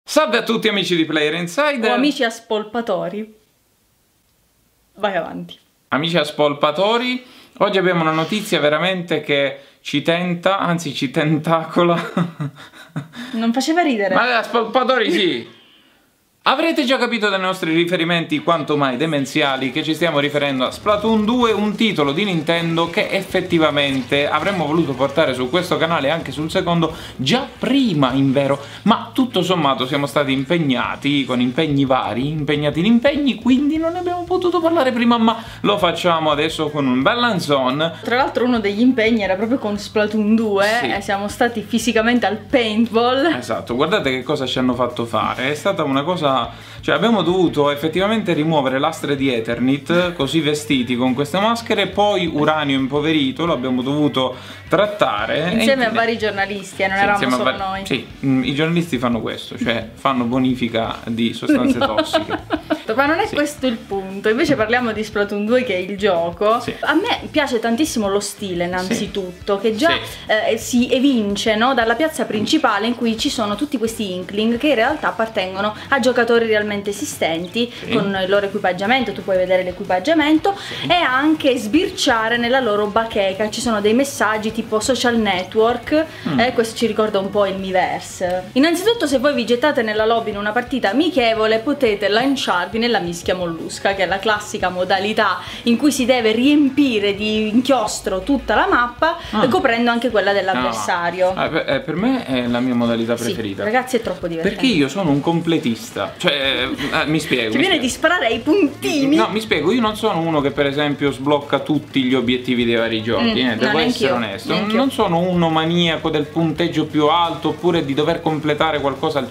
Salve a tutti amici di Player Insider o amici aspolpatori. Vai avanti. Amici aspolpatori, oggi abbiamo una notizia veramente che ci tenta, anzi ci tentacola. Non faceva ridere. Ma aspolpatori sì! Avrete già capito dai nostri riferimenti quanto mai demenziali che ci stiamo riferendo a Splatoon 2, un titolo di Nintendo che effettivamente avremmo voluto portare su questo canale e anche sul secondo già prima, invero, ma tutto sommato siamo stati impegnati con impegni vari, impegnati in impegni, quindi non ne abbiamo potuto parlare prima, ma lo facciamo adesso con un bel hands-on. Tra l'altro uno degli impegni era proprio con Splatoon 2 Sì. E siamo stati fisicamente al paintball. Esatto, guardate che cosa ci hanno fatto fare, è stata una cosa, cioè abbiamo dovuto effettivamente rimuovere lastre di Eternit, così vestiti con queste maschere, poi uranio impoverito, lo abbiamo dovuto trattare. Insieme a vari giornalisti, non eravamo solo noi. Sì, i giornalisti fanno questo, cioè fanno bonifica di sostanze tossiche. Ma non è questo il punto, invece parliamo di Splatoon 2 che è il gioco. Sì. A me piace tantissimo lo stile innanzitutto, che già si evince, no, dalla piazza principale in cui ci sono tutti questi Inkling che in realtà appartengono a giocatori realmente esistenti, con il loro equipaggiamento, tu puoi vedere l'equipaggiamento e anche sbirciare nella loro bacheca, ci sono dei messaggi tipo social network, questo ci ricorda un po' il Miiverse. Innanzitutto se voi vi gettate nella lobby in una partita amichevole potete lanciarvi nella mischia mollusca, che è la classica modalità in cui si deve riempire di inchiostro tutta la mappa, coprendo anche quella dell'avversario. Per me è la mia modalità preferita. Sì, ragazzi, è troppo divertente. Perché io sono un completista, cioè mi spiego. Ti viene di sparare ai puntini? No, mi spiego, io non sono uno che per esempio sblocca tutti gli obiettivi dei vari giochi, devo essere onesto. Non sono uno maniaco del punteggio più alto oppure di dover completare qualcosa al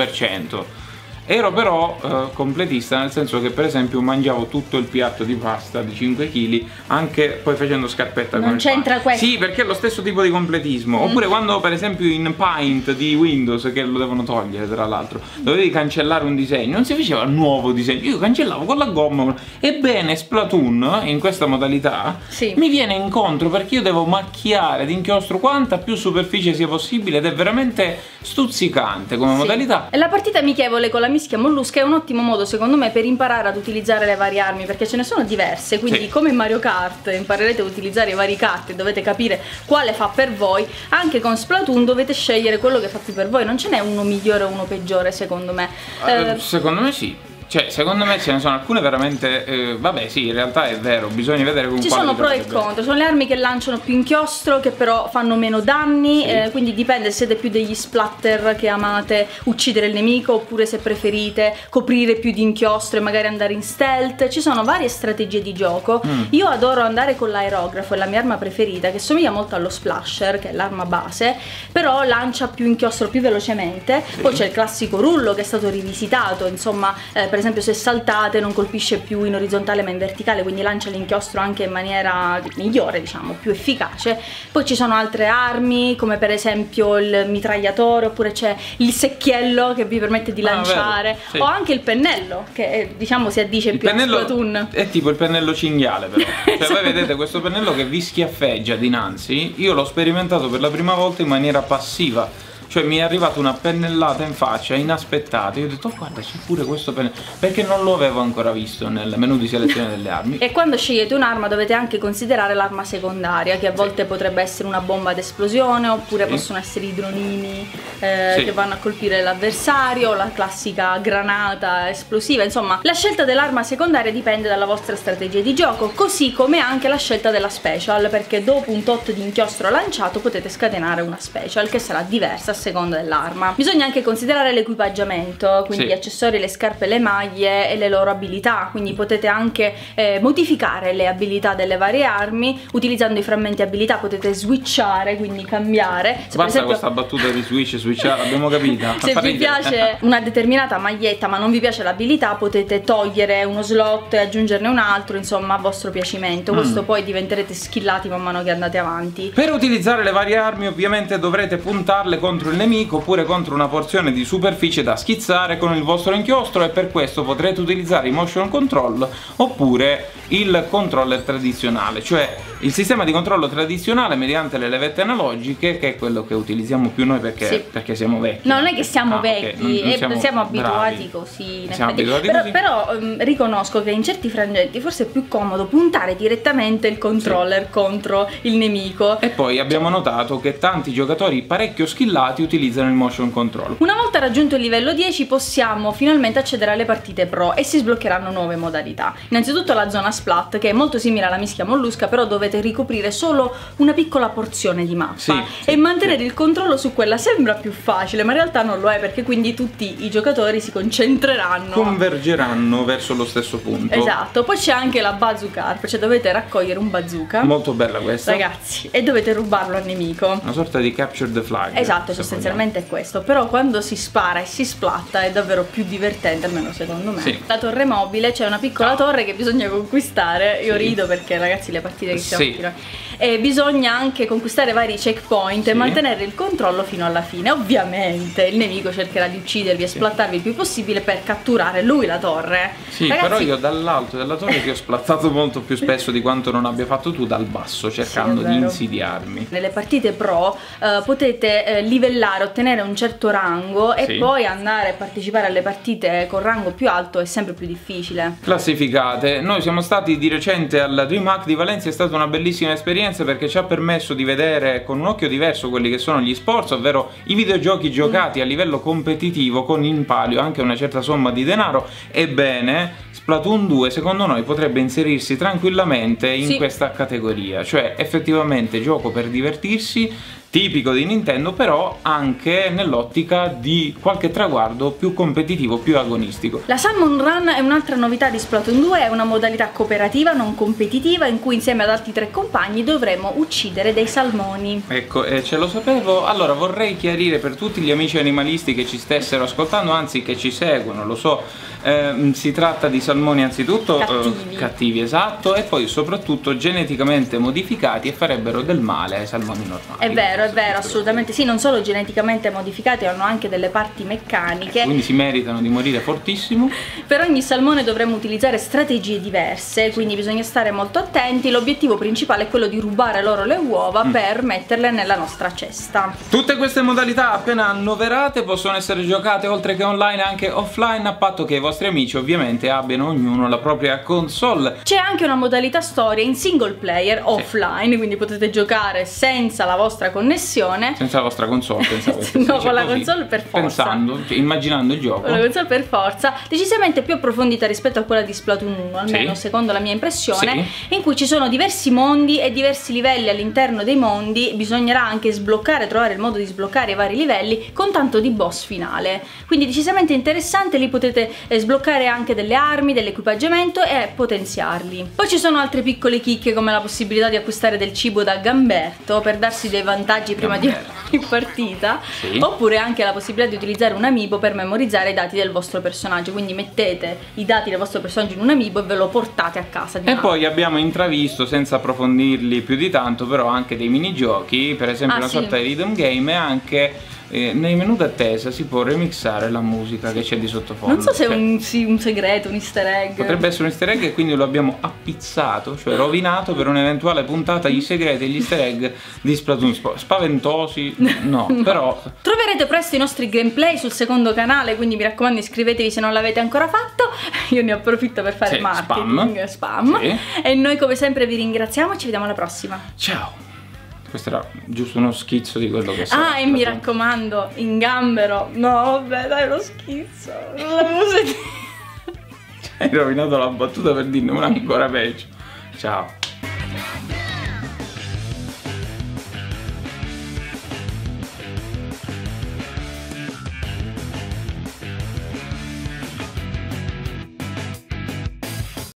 100%. Ero però completista, nel senso che per esempio mangiavo tutto il piatto di pasta di 5 kg anche poi facendo scarpetta con il pane. Non c'entra questo. Sì, perché è lo stesso tipo di completismo. Oppure quando per esempio in Paint di Windows, che lo devono togliere tra l'altro, dovevi cancellare un disegno, non si faceva un nuovo disegno, io cancellavo con la gomma. Ebbene Splatoon in questa modalità mi viene incontro, perché io devo macchiare di inchiostro quanta più superficie sia possibile ed è veramente stuzzicante come modalità. E la partita amichevole con la mischia mollusca è un ottimo modo secondo me per imparare ad utilizzare le varie armi, perché ce ne sono diverse, quindi come in Mario Kart imparerete a utilizzare i vari kart e dovete capire quale fa per voi, anche con Splatoon dovete scegliere quello che fa più per voi, non ce n'è uno migliore o uno peggiore secondo me. Secondo me sì. Cioè, secondo me ce ne sono alcune veramente, vabbè sì, in realtà è vero, bisogna vedere con ci sono pro e contro, sono le armi che lanciano più inchiostro, che però fanno meno danni, quindi dipende se siete più degli splatter che amate uccidere il nemico, oppure se preferite coprire più di inchiostro e magari andare in stealth. Ci sono varie strategie di gioco. Io adoro andare con l'aerografo, è la mia arma preferita, che somiglia molto allo splasher, che è l'arma base, però lancia più inchiostro più velocemente. Poi c'è il classico rullo che è stato rivisitato, insomma, per esempio se saltate non colpisce più in orizzontale ma in verticale, quindi lancia l'inchiostro anche in maniera migliore, diciamo, più efficace. Poi ci sono altre armi come per esempio il mitragliatore, oppure c'è il secchiello che vi permette di lanciare, o anche il pennello che diciamo si addice più a Splatoon. È tipo il pennello cinghiale però. Cioè voi vedete questo pennello che vi schiaffeggia dinanzi, io l'ho sperimentato per la prima volta in maniera passiva. Cioè mi è arrivata una pennellata in faccia inaspettata. Io ho detto guarda c'è pure questo pennello, perché non lo avevo ancora visto nel menu di selezione delle armi. E quando scegliete un'arma dovete anche considerare l'arma secondaria, che a volte potrebbe essere una bomba ad esplosione, oppure possono essere i dronini che vanno a colpire l'avversario, la classica granata esplosiva. Insomma, la scelta dell'arma secondaria dipende dalla vostra strategia di gioco, così come anche la scelta della special, perché dopo un tot di inchiostro lanciato potete scatenare una special che sarà diversa a seconda dell'arma. Bisogna anche considerare l'equipaggiamento, quindi gli accessori, le scarpe, le maglie e le loro abilità, quindi potete anche modificare le abilità delle varie armi utilizzando i frammenti abilità, potete switchare, quindi cambiare. Se basta per esempio, questa battuta di switchare, l'abbiamo capita. Se vi piace una determinata maglietta ma non vi piace l'abilità, potete togliere uno slot e aggiungerne un altro, insomma a vostro piacimento. Questo poi diventerete skillati man mano che andate avanti. Per utilizzare le varie armi ovviamente dovrete puntarle contro il nemico oppure contro una porzione di superficie da schizzare con il vostro inchiostro, e per questo potrete utilizzare i motion control oppure il controller tradizionale, cioè Il sistema di controllo tradizionale mediante le levette analogiche, che è quello che utilizziamo più noi perché siamo vecchi. No, non è che siamo vecchi, non siamo abituati bravi. così. Però riconosco che in certi frangenti forse è più comodo puntare direttamente il controller contro il nemico. E poi abbiamo notato che tanti giocatori parecchio skillati utilizzano il motion control. Una volta raggiunto il livello 10 possiamo finalmente accedere alle partite pro e si sbloccheranno nuove modalità. Innanzitutto la zona splat, che è molto simile alla mischia mollusca, però dovete ricoprire solo una piccola porzione di mappa e mantenere il controllo su quella sembra più facile, ma in realtà non lo è, perché quindi tutti i giocatori si concentreranno, convergeranno verso lo stesso punto. Esatto. Poi c'è anche la bazooka, cioè dovete raccogliere un bazooka, molto bella questa, ragazzi, e dovete rubarlo al nemico, una sorta di capture the flag. Esatto, sostanzialmente è questo. Però quando si spara e si splatta è davvero più divertente, almeno secondo me. La torre mobile, c'è una piccola torre che bisogna conquistare. Io rido perché ragazzi le partite che stiamo tirando, e bisogna anche conquistare vari checkpoint e mantenere il controllo fino alla fine. Ovviamente il nemico cercherà di uccidervi e splattarvi il più possibile per catturare lui la torre. Ragazzi, però io dall'alto della torre ti ho splattato molto più spesso di quanto non abbia fatto tu dal basso, cercando di insidiarmi. Nelle partite pro potete livellare, ottenere un certo rango e poi andare a partecipare alle partite con rango più alto è sempre più difficile. Classificate. Noi siamo stati di recente alla DreamHack di Valencia, è stata una bellissima esperienza perché ci ha permesso di vedere con un occhio diverso quelli che sono gli sports, ovvero i videogiochi giocati a livello competitivo con in palio anche una certa somma di denaro. Ebbene, Splatoon 2 secondo noi potrebbe inserirsi tranquillamente in questa categoria, cioè effettivamente gioco per divertirsi, tipico di Nintendo, però anche nell'ottica di qualche traguardo più competitivo, più agonistico. La Salmon Run è un'altra novità di Splatoon 2, è una modalità cooperativa non competitiva in cui insieme ad altri 3 compagni dovremo uccidere dei salmoni. Ecco, ce lo sapevo. Allora vorrei chiarire per tutti gli amici animalisti che ci stessero ascoltando, anzi che ci seguono, lo so, si tratta di salmoni anzitutto cattivi, esatto, e poi soprattutto geneticamente modificati e farebbero del male ai salmoni normali. È vero, assolutamente sì, non solo geneticamente modificati, hanno anche delle parti meccaniche. Quindi si meritano di morire fortissimo. Per ogni salmone dovremo utilizzare strategie diverse, quindi bisogna stare molto attenti. L'obiettivo principale è quello di rubare loro le uova per metterle nella nostra cesta. Tutte queste modalità appena annoverate possono essere giocate oltre che online anche offline, a patto che i vostri amici ovviamente abbiano ognuno la propria console. C'è anche una modalità storia in single player offline, quindi potete giocare senza la vostra connessione. Senza la vostra console, pensavo. No, con la console per forza. Pensando, cioè, immaginando il gioco. Con la console per forza, decisamente più approfondita rispetto a quella di Splatoon 1, almeno secondo la mia impressione, in cui ci sono diversi mondi e diversi livelli all'interno dei mondi. Bisognerà anche trovare il modo di sbloccare i vari livelli con tanto di boss finale. Quindi decisamente interessante, lì potete sbloccare anche delle armi, dell'equipaggiamento e potenziarli. Poi ci sono altre piccole chicche come la possibilità di acquistare del cibo da gamberto per darsi dei vantaggi prima di ogni partita, oppure anche la possibilità di utilizzare un amiibo per memorizzare i dati del vostro personaggio, quindi mettete i dati del vostro personaggio in un amiibo e ve lo portate a casa di poi abbiamo intravisto, senza approfondirli più di tanto, però anche dei minigiochi, per esempio una sorta di rhythm game, e anche nei menu d'attesa si può remixare la musica che c'è di sottofondo. Non so se è un segreto, un easter egg. Potrebbe essere un easter egg e quindi lo abbiamo appizzato, cioè rovinato per un'eventuale puntata gli segreti e gli easter egg di Splatoon. Spaventosi, no, però troverete presto i nostri gameplay sul secondo canale, quindi mi raccomando iscrivetevi se non l'avete ancora fatto. Io ne approfitto per fare marketing, spam. E noi come sempre vi ringraziamo, ci vediamo alla prossima. Ciao. Questo era giusto uno schizzo di quello che sarà. Ah, e mi raccomando, in gambero. No, vabbè, dai, lo schizzo. La musica. Hai rovinato la battuta per dirne una ancora peggio. Ciao.